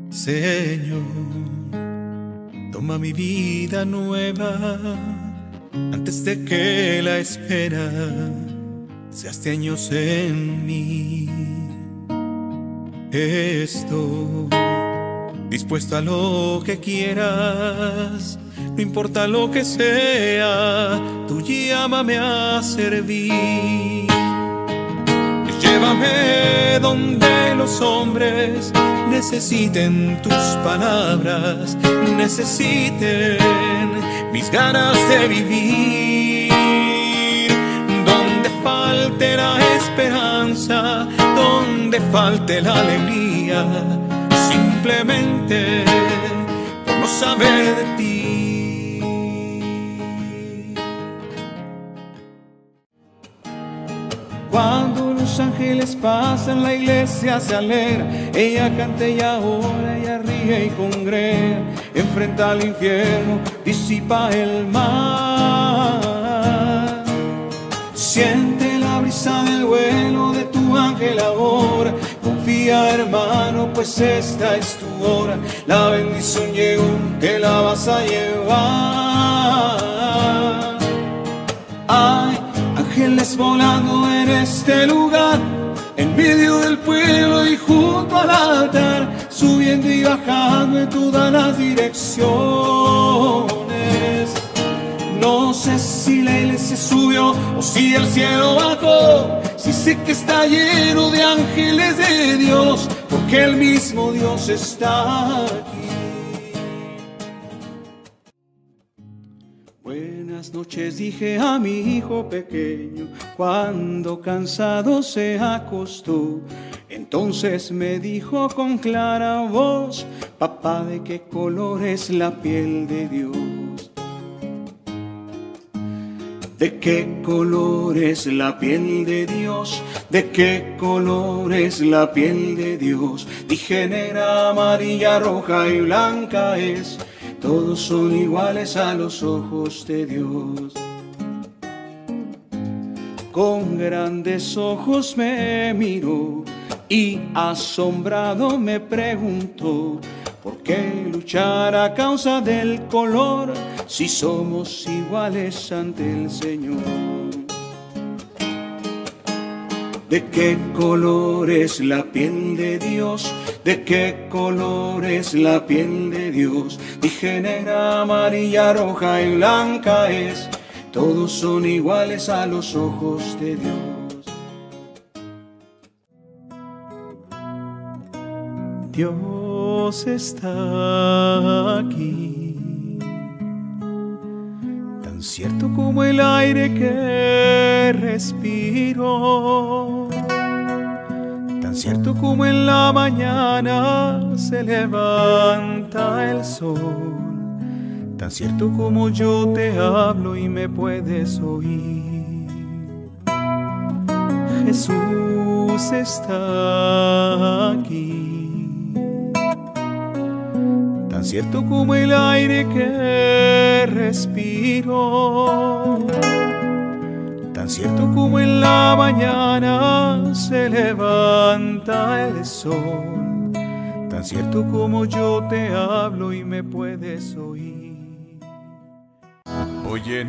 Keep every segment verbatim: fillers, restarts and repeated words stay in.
Señor, toma mi vida nueva antes de que la espera se hace años en mí. Estoy dispuesto a lo que quieras, no importa lo que sea, tú llámame a servir. Llévame donde los hombres necesiten tus palabras, necesiten mis ganas de vivir. Donde falte la esperanza, donde falte la alegría, simplemente por no saber de ti. Cuando los ángeles pasan, la iglesia se alegra, ella canta y ahora, ella ríe y congrega, enfrenta al infierno, disipa el mal. Siente la brisa del vuelo de tu ángel ahora, confía hermano, pues esta es tu hora, la bendición llegó, te la vas a llevar. Ay, ángeles volando en este lugar, en medio del pueblo y junto al altar, subiendo y bajando en todas las direcciones. No sé si la iglesia subió o si el cielo bajó, si sé que está lleno de ángeles de Dios, porque el mismo Dios está aquí. Buenas noches, dije a mi hijo pequeño, cuando cansado se acostó. Entonces me dijo con clara voz: papá, ¿de qué color es la piel de Dios? ¿De qué color es la piel de Dios? ¿De qué color es la piel de Dios? Dije: negra, amarilla, roja y blanca es. Todos son iguales a los ojos de Dios. Con grandes ojos me miró y asombrado me preguntó: ¿por qué luchar a causa del color si somos iguales ante el Señor? ¿De qué color es la piel de Dios? ¿De qué color es la piel de Dios? Dije: negra, amarilla, roja y blanca es. Todos son iguales a los ojos de Dios. Dios está aquí, tan cierto como el aire que respiro, tan cierto como en la mañana se levanta el sol, tan cierto como yo te hablo y me puedes oír. Jesús está aquí, tan cierto como el aire que respiro, tan cierto como en la mañana se levanta el sol, tan cierto como yo te hablo y me puedes oír. Hoy en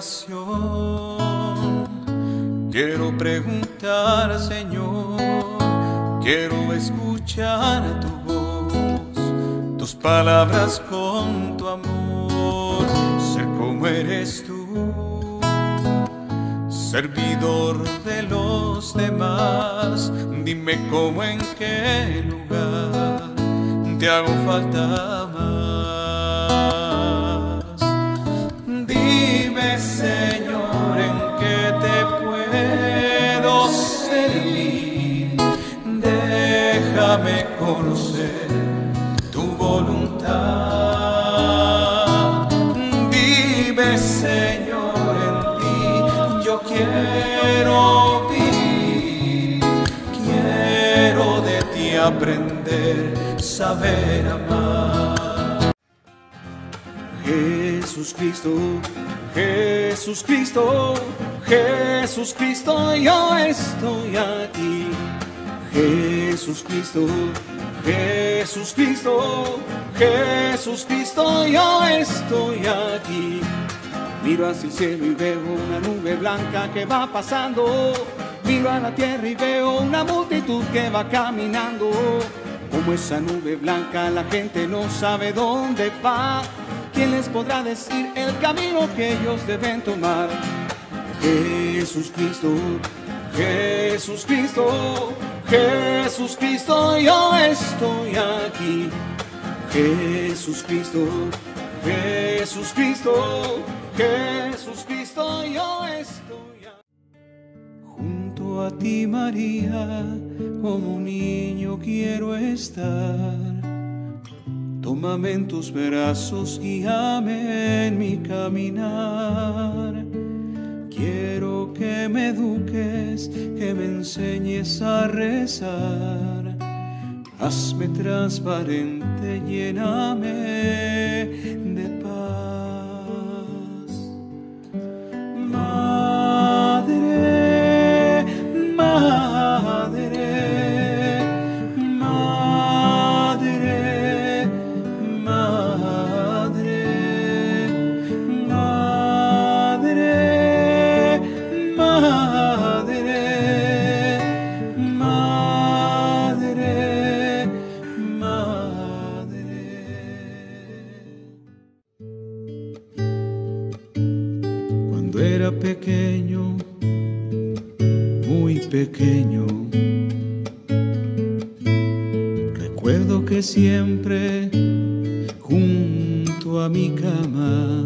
oración quiero preguntar, Señor, quiero escuchar tu voz, tus palabras con tu amor, ser como eres tú, servidor de los demás. Dime cómo, en qué lugar te hago falta más. Dime, Señor, en qué te puedo servir. Déjame conocer tu voluntad. Dime, Señor, en ti yo quiero vivir, quiero de ti aprender, saber amar. Jesús Cristo, Jesús Cristo, Jesús Cristo, yo estoy aquí. Jesús Cristo, Jesús Cristo, Jesús Cristo, yo estoy aquí. Miro hacia el cielo y veo una nube blanca que va pasando. Miro a la tierra y veo una multitud que va caminando. Como esa nube blanca la gente no sabe dónde va. ¿Quién les podrá decir el camino que ellos deben tomar? Jesús Cristo, Jesús Cristo, Jesús Cristo, yo estoy aquí. Jesús Cristo, Jesús Cristo, Jesús Cristo, yo estoy aquí. Junto a ti, María, como un niño quiero estar. Tómame en tus brazos, guíame en mi caminar. Quiero que me eduques, que me enseñes a rezar. Hazme transparente, lléname de paz. Madre, madre, madre, madre, madre, madre, madre, madre. Cuando era pequeño, muy pequeño, recuerdo que siempre junto a mi cama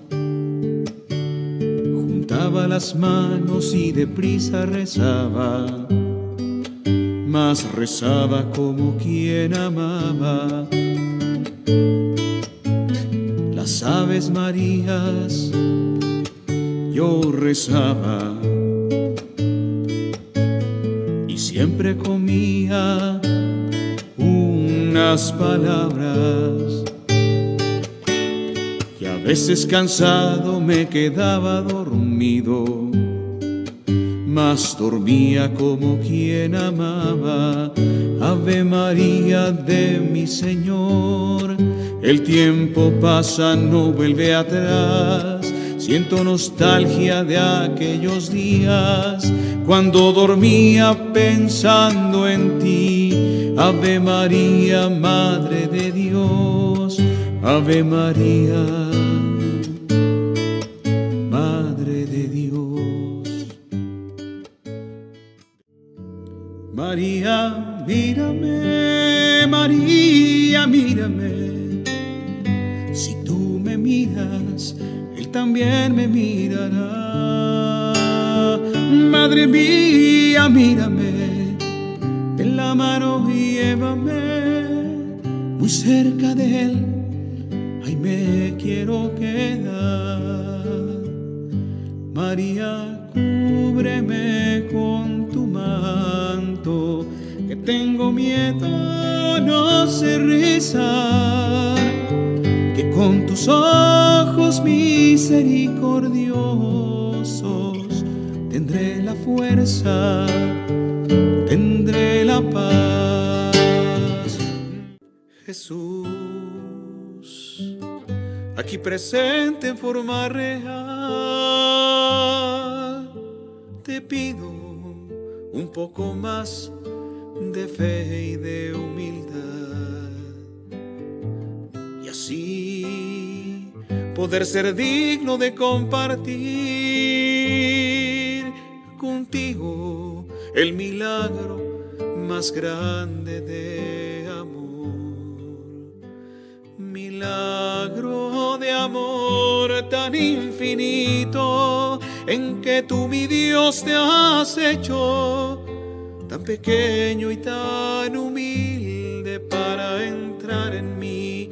juntaba las manos y deprisa rezaba, mas rezaba como quien amaba. Las Aves Marías yo rezaba y siempre comía unas palabras y a veces cansado me quedaba dormido, mas dormía como quien amaba. Ave María de mi Señor, el tiempo pasa, no vuelve atrás. Siento nostalgia de aquellos días cuando dormía pensando en ti. Ave María, Madre de Dios, Ave María, Madre de Dios. María, mírame, María, mírame. Si tú me miras, Él también me mirará. Madre mía, mírame, en la mano y llévame muy cerca de Él, ahí me quiero quedar. María, cúbreme con tu manto, que tengo miedo, no sé rezar, que con tus ojos misericordiosos tendré la fuerza, tendré la paz. Jesús, aquí presente en forma real, te pido un poco más de fe y de humildad, y así poder ser digno de compartir contigo el milagro más grande de amor. Milagro de amor tan infinito, en que tú, mi Dios, te has hecho tan pequeño y tan humilde para entrar en mí.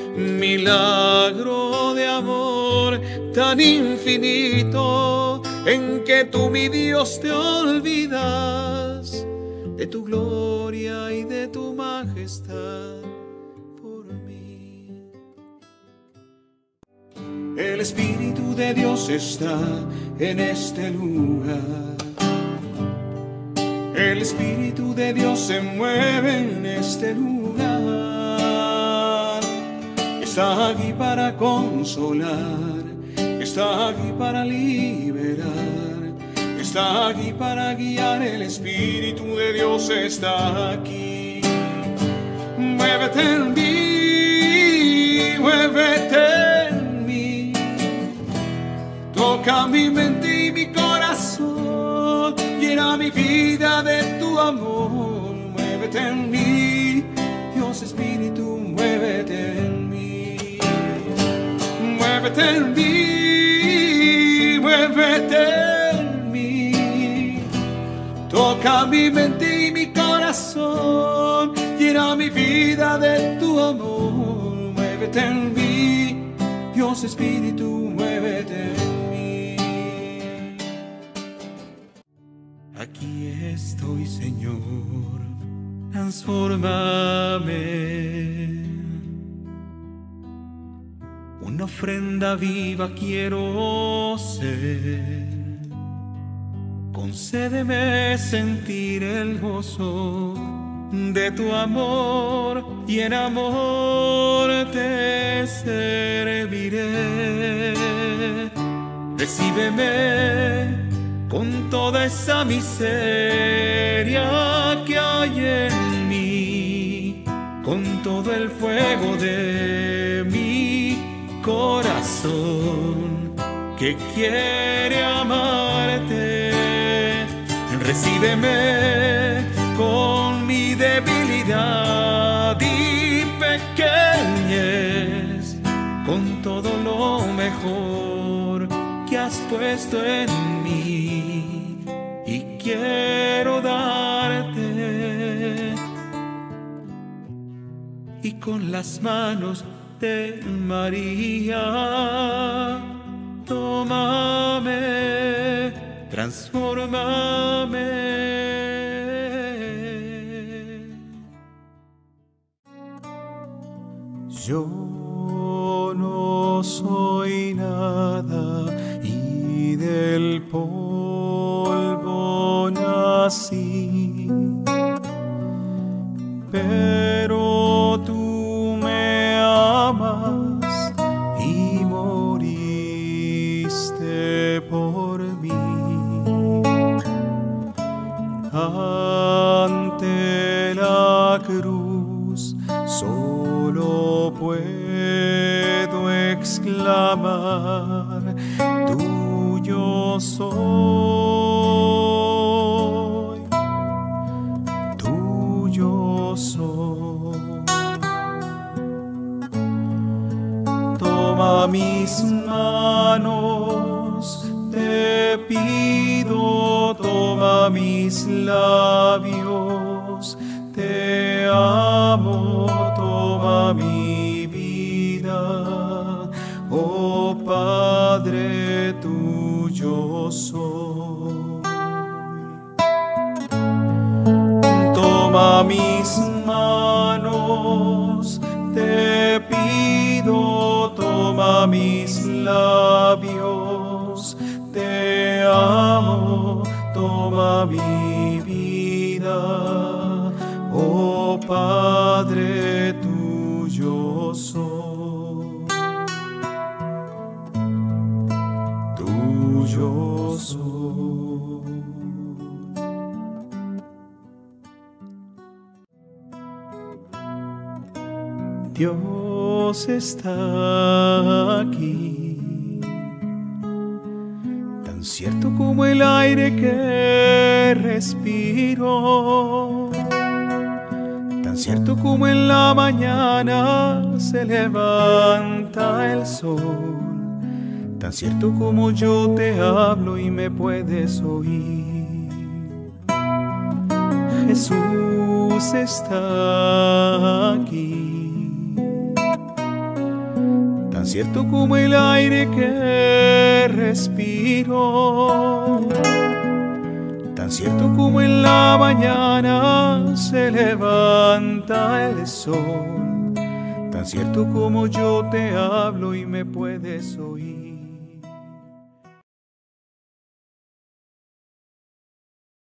Milagro de amor tan infinito, en que tú, mi Dios, te olvidas de tu gloria y de tu majestad por mí. El Espíritu de Dios está en este lugar. El Espíritu de Dios se mueve en este lugar. Está aquí para consolar, está aquí para liberar, está aquí para guiar. El Espíritu de Dios está aquí. Muévete en mí, muévete en mí. Toca mi mente y mi corazón, llena mi vida de tu amor. Muévete en mí, Dios Espíritu, muévete en mí. Muévete en mí, muévete en mí. Toca mi mente y mi corazón, llena mi vida de tu amor. Muévete en mí, Dios Espíritu, muévete en mí. Aquí estoy, Señor, transfórmame. Una ofrenda viva quiero ser. Concédeme sentir el gozo de tu amor, y en amor te serviré. Recíbeme con toda esa miseria que hay en mí, con todo el fuego de mi corazón que quiere amarte. Recíbeme con mi debilidad y pequeñez, con todo lo mejor que has puesto en mí, y quiero darte. Y con las manos de María, tómame, transfórmame. Yo no soy nada y del polvo nací, pero tú me amas y moriste por mí. Ante la cruz solo puedo exclamar: tuyo soy, tuyo soy. Toma mis manos, te pido, toma mis labios, te amo, toma mi vida, oh Padre, tuyo soy. Toma mis manos, te pido, toma mis labios, te amo, toma mi vida, oh Padre, tuyo soy, tuyo soy. Dios está aquí, tan cierto como el aire que respiro, tan cierto como en la mañana se levanta el sol, tan cierto como yo te hablo y me puedes oír. Jesús está aquí, tan cierto como el aire que respiro, tan cierto como en la mañana se levanta el sol, tan cierto como yo te hablo y me puedes oír.